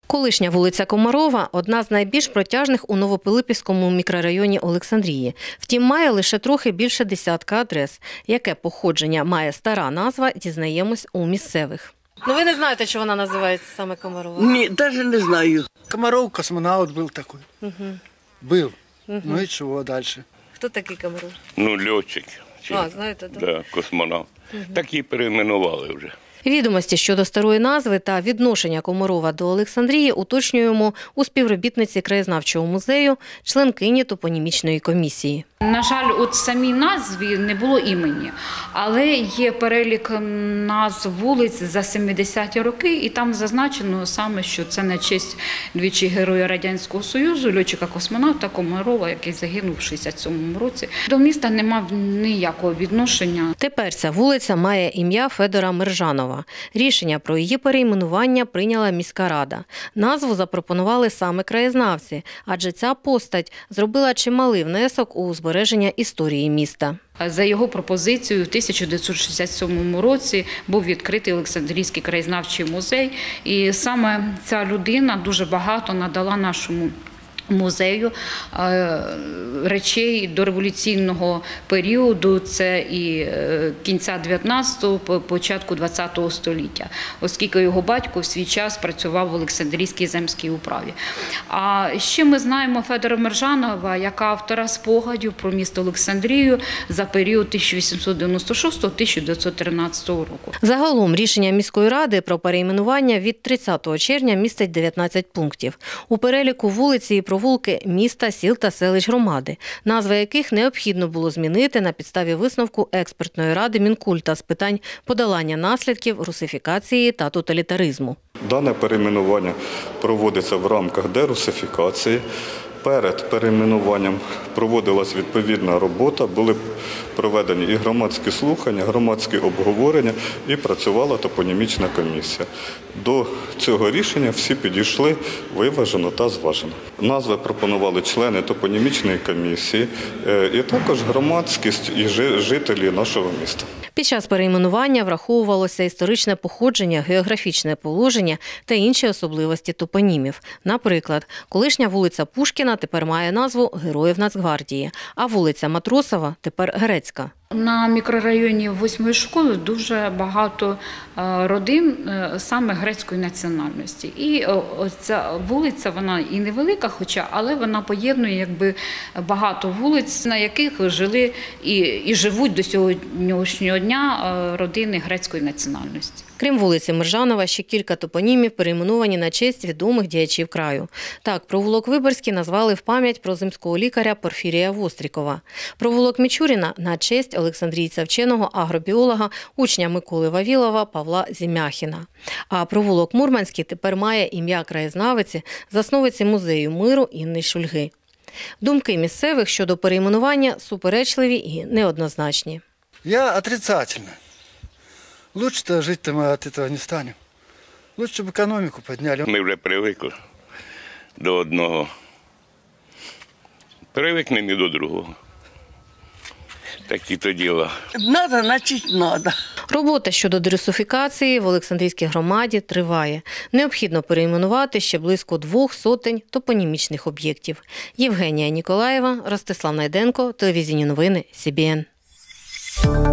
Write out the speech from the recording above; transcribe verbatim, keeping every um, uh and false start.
Колишня вулиця Комарова – одна з найбільш протяжних у Новопилипівському мікрорайоні Олександрії. Втім, має лише трохи більше десятка адрес. Яке походження має стара назва, дізнаємось у місцевих. Ну ви не знаєте, що вона називається саме Комарова? Ні, навіть не знаю. Комаров, космонавт був такий. Угу. Був. Угу. Ну і чого далі? Хто такий Комаров? Ну, льотчик. А, знаєте, так? Да, космонавт. Угу. Так і перейменували вже. Відомості щодо старої назви та відношення Комарова до Олександрії уточнюємо у співробітниці краєзнавчого музею, членкині топонімічної комісії. На жаль, от самій назві не було імені, але є перелік назв вулиць за сімдесяті роки, і там зазначено саме, що це на честь двічі Героя Радянського Союзу, льотчика-космонавта Комарова, який загинув в шістдесят сьомому році. До міста не мав ніякого відношення. Тепер ця вулиця має ім'я Федора Мержанова. Рішення про її перейменування прийняла міська рада. Назву запропонували саме краєзнавці, адже ця постать зробила чималий внесок у збереження історії міста. За його пропозицією, в тисяча дев'ятсот шістдесят сьомому році був відкритий Олександрійський краєзнавчий музей. І саме ця людина дуже багато надала нашому музею речей дореволюційного періоду, це і кінця дев'ятнадцятого, початку двадцятого століття, оскільки його батько в свій час працював в Олександрійській земській управі. А ще ми знаємо Федора Мержанова як автора спогадів про місто Олександрію за період тисяча вісімсот дев'яносто шостого - тисяча дев'ятсот тринадцятого року. Загалом рішення міської ради про перейменування від тридцятого червня містить дев'ятнадцять пунктів. У переліку вулиці і провулки міста, сіл та селищ громади, назви яких необхідно було змінити на підставі висновку експертної ради Мінкульта з питань подолання наслідків русифікації та тоталітаризму. Дане перейменування проводиться в рамках дерусифікації. Перед перейменуванням проводилась відповідна робота, були проведені і громадські слухання, громадські обговорення, і працювала топонімічна комісія. До цього рішення всі підійшли виважено та зважено. Назви пропонували члени топонімічної комісії, і також громадськість і жителі нашого міста. Під час перейменування враховувалося історичне походження, географічне положення та інші особливості топонімів. Наприклад, колишня вулиця Пушкіна тепер має назву Героїв Нацгвардії, а вулиця Матросова тепер Грецька. На мікрорайоні восьмої школи дуже багато родин саме грецької національності. І ця вулиця, вона і невелика, хоча, але вона поєднує якби багато вулиць, на яких жили і, і живуть до сьогоднішнього дня родини грецької національності. Крім вулиці Мержанова, ще кілька топонімів перейменовані на честь відомих діячів краю. Так, провулок Виборський назвали в пам'ять про земського лікаря Порфірія Вострікова. Провулок Мічуріна – на честь олександрійця вченого агробіолога, учня Миколи Вавілова Павла Зімяхіна. А провулок Мурманський тепер має ім'я краєзнавиці, засновиці музею миру Інни Шульги. Думки місцевих щодо перейменування суперечливі і неоднозначні. Я отрицательно. Лучше-то жить-то мы от этого не станем. Лучше бы экономику подняли. Ми вже привикли до одного. Привикнемо і до другого. Такі-то діла. Надо, значить, надо. Робота щодо дерусифікації в Олександрійській громаді триває. Необхідно перейменувати ще близько двох сотень топонімічних об'єктів. Євгенія Ніколаєва, Ростислав Найденко, телевізійні новини Сі Бі Ен.